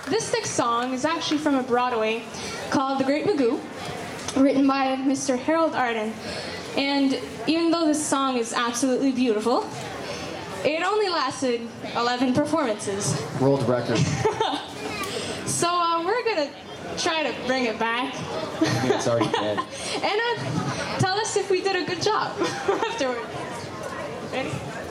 this next song is actually from a Broadway called The Great Magoo, written by Mr. Harold Arden. And even though this song is absolutely beautiful, it only lasted 11 performances. World record. So we're gonna try to bring it back. I think it's already dead. And tell us if we did a good job afterward. Ready?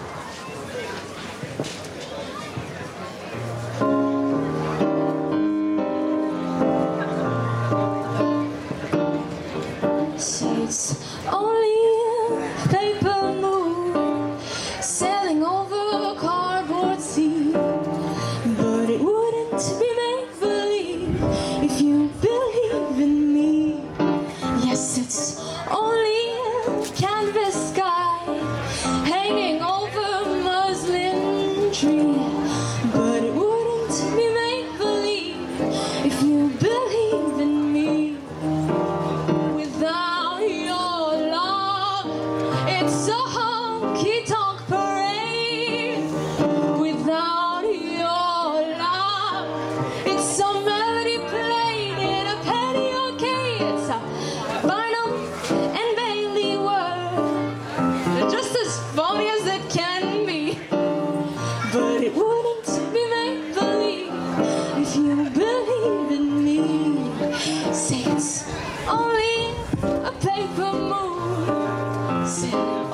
It's only a paper moon sailing over a cardboard sea, but it wouldn't be make-believe if you believe in me. Yes, it's only a canvas sky hanging over a muslin tree, but it wouldn't be make-believe if you believe in me. Without your love, it's a honky-tonk parade. Without your love, it's a melody played in a penny arcade. It's a Barnum and Bailey world. They're just as phony as it can be, but it wouldn't be make-believe if you believe in me. Say it's only a paper moon sailing